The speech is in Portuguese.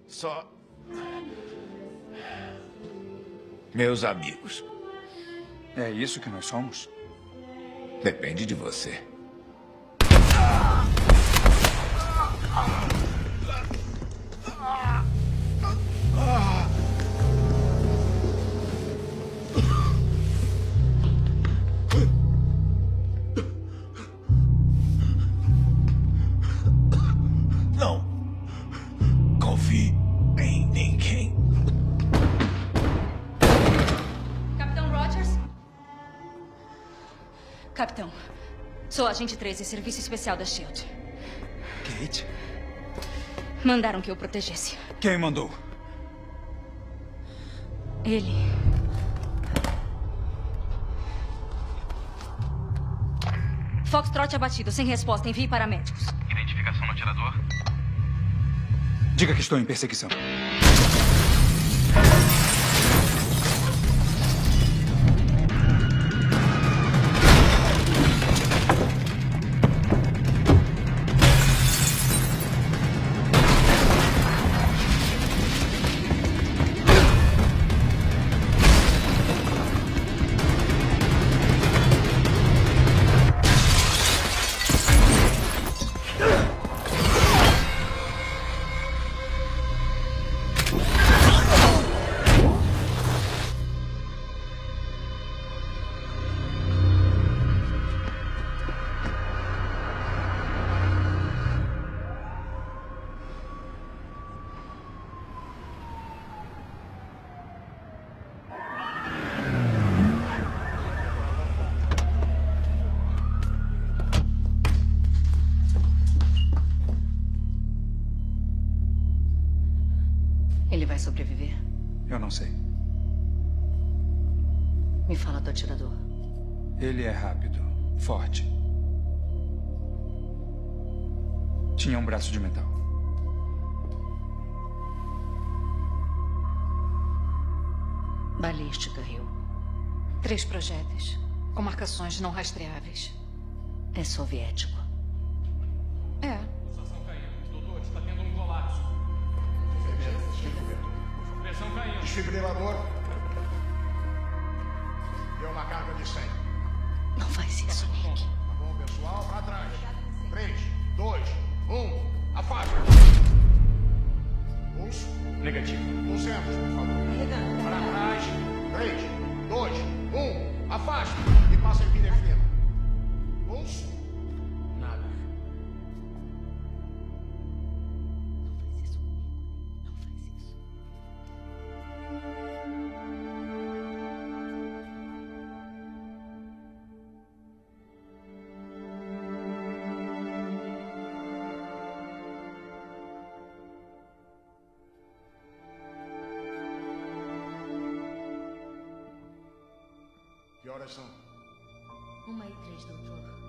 Só... meus amigos. É isso que nós somos? Depende de você. Não confie em ninguém. Capitão Rogers? Capitão, sou agente 13, serviço especial da SHIELD. Kate? Mandaram que eu protegesse. Quem mandou? Ele. Foxtrot abatido, sem resposta. Envie paramédicos. Identificação no atirador? Diga que estou em perseguição. Ele vai sobreviver? Eu não sei. Me fala do atirador. Ele é rápido, forte. Tinha um braço de metal. Balística, Rio. 3 projéteis, com marcações não rastreáveis. É soviético. É. Pulsação caindo. Doutor, está tendo um colapso. Pressão caindo. Desfibrilador. Deu uma carga de 100. Não faz isso, Nick. Tá bom, pessoal? Pra trás. 3, 2, 1. Afasta. Pulso. Negativo. Pulsemos, por favor. Para trás. 3, 2, 1. Afasta. E passa a epinefrina. Pulso. Nada. Não faz isso comigo. Não faz isso. Que horas são? 1h03, doutor.